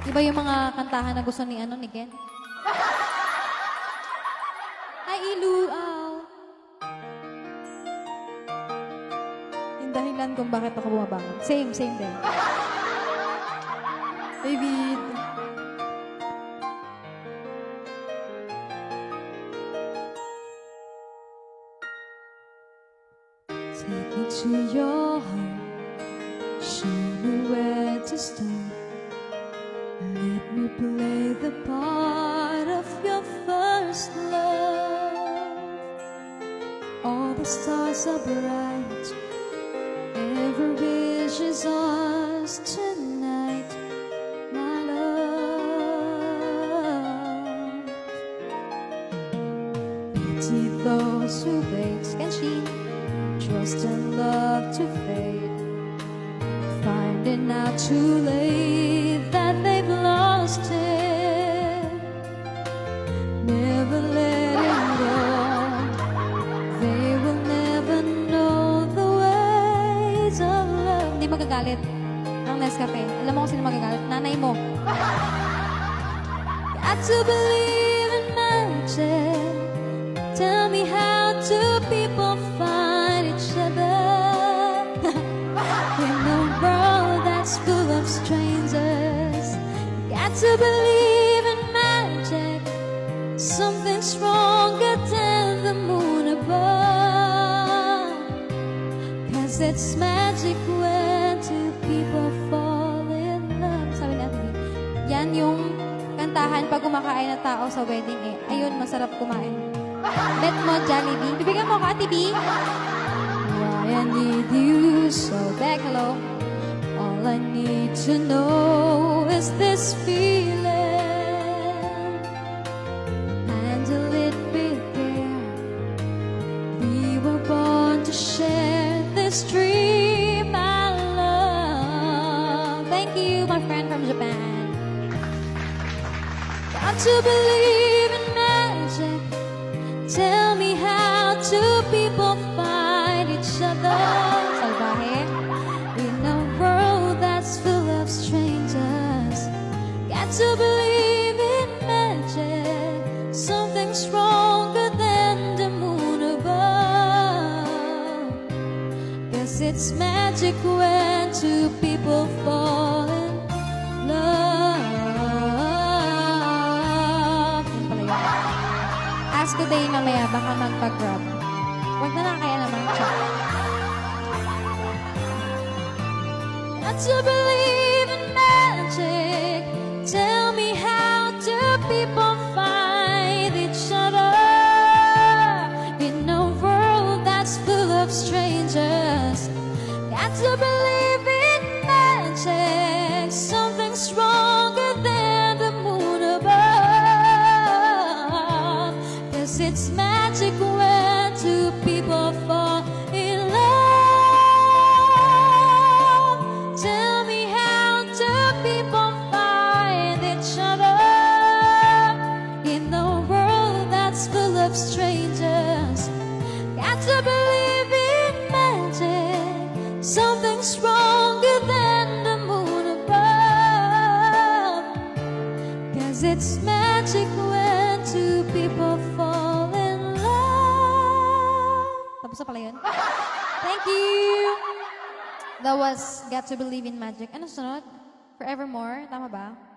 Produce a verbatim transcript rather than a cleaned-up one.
Iba yung mga kantahan na gusto ni ano ni Ken. Ay, iluaw. Yung dahilan kung bakit ako bumabangon. Same, same din. David. Take me to your heart. Show me where to start. Let me play the part of your first love. All the stars are bright. Every wish is ours tonight, my love. Pity those who wait. Can she trust and love to fade? Finding out too late that they've lost it. Never let it go. They will never know the ways of love. Hindi magagalit ang Nescafe. Alam mo kung sino magagalit? Nanay mo. Got to believe in magic. Tell me how do people find each other in a world that's full of strangers? Got to believe in magic, something stronger than the moon above. Cause it's magic when two people fall in love. Sabi natin, yan yung kantahan pag kumakain na tao sa wedding eh. Ayun, masarap kumain. Bet mo, Jollibee. Bibigyan mo ako, Ate B. Why I need you so back, hello. All I need to know is this feeling. Handle it with care. We were born to share this dream, I love. Thank you, my friend from Japan. Got to believe in magic. Tell me how two people find each other. Salvaje. In a world that's full of strangers. Got to believe in magic. Something stronger than the moon above. Guess it's magic when two people fall in love. Ask today mamaya, baka magpag-grab. Huwag na lang kaya naman siya. Got to believe in magic. Tell me how do people find each other in a world that's full of strangers? Got to believe in magic, something stronger than the moon above. Cause it's magic when two people fall in love. Tell me how do people find each other in the world that's full of strangers? Got to believe in magic, something stronger than the moon above. Cause it's magic when two people fall in love. Tapos na pala yun. Thank you! That was Got to Believe in Magic. Ano sunod? Forevermore? Tama ba?